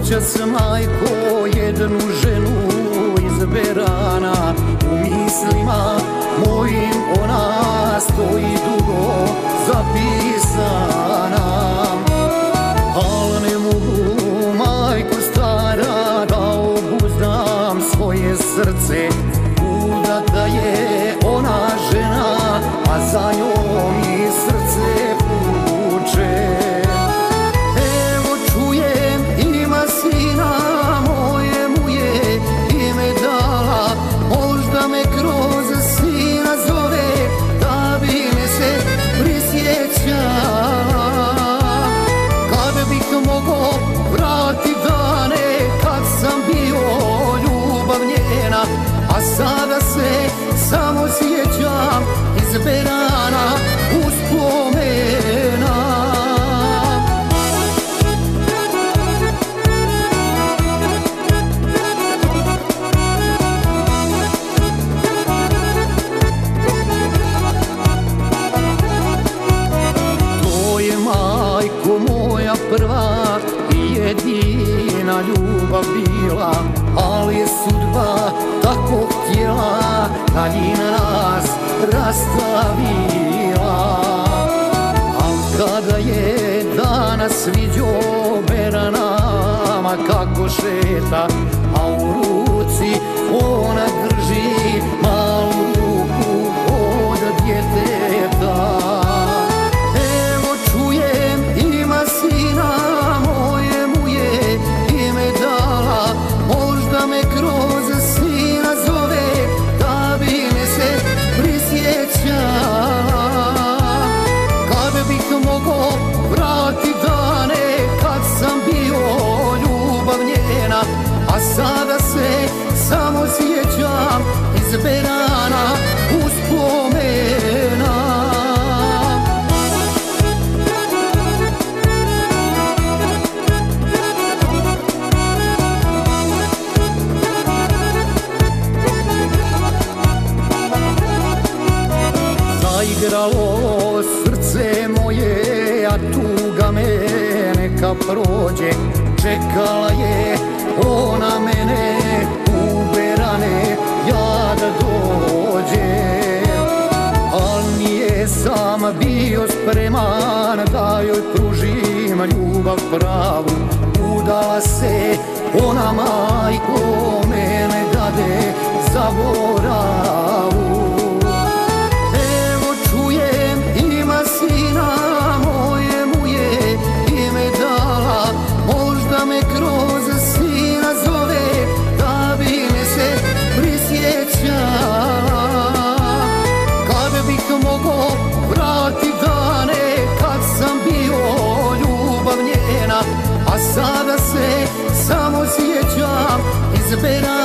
Noćas majko jednu ženu iz Berana, u mislima mojim ona stoji dugo zapisana. Al ne mogu majko stara da obuzdam svoje srce, kuda da je ona žena, a za njom i srce puče. Evo čujem ima sina, moje mu je ime dala, možda me kroz sina zove, da bi me se prisjećala. Kad bih mogao vratit dane kad sam bio ljubav njena, a sada se samo sjećam iz Berana uspomena. To je majko moja prva i jedina ljubav bila, ali je sudba tako htjela kad je nas rastavila. Al kada je danas viđo Beranama kako šeta, a u ruci ona drži malu ruku od djeteta. Evo čujem ima sina, moje mu je ime dala, možda me kroz sina zove, da bi me se prisjećala. Kad bih mogao vratit dane kad sam bio ljubav njena, a sada se samo sjećam iz Berana uspomena. Zaigralo srce moje, a tuga me neka prođe, čekala je ona mene u Berane, ja da dođem. Al nije sam bio spreman da joj pružim ljubav pravu, udala se ona majko, mene dade zaboravu. Možda me kroz sina zove, da bi me se prisjećala. Kad bih mogao vratit dane kad sam bio ljubav njena, a sada se samo sjećam iz Berana